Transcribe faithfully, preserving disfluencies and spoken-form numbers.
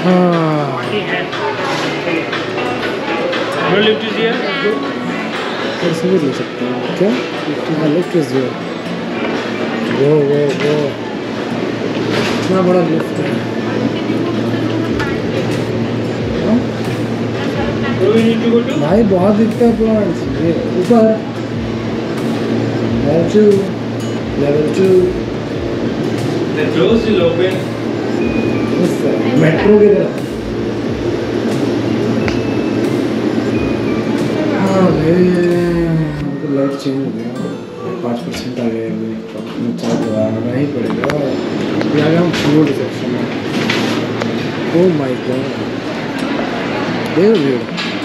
Lift is here, ऐसे भी ले सकते हैं क्या? Lift is here. वो वो वो इतना बड़ा लिफ्ट है। भाई बहुत दिखता है प्लांट्स। ये ऊपर level two, level two. The doors will open. Metro की तरह। हाँ भाई तो लाइट चेंज हो गया, पाँच परसेंट आ गया। अभी चार्ज लगाना ही पड़ेगा। अभी आ गया हम फूड सेक्शन में। ओह माय गॉड, देख लो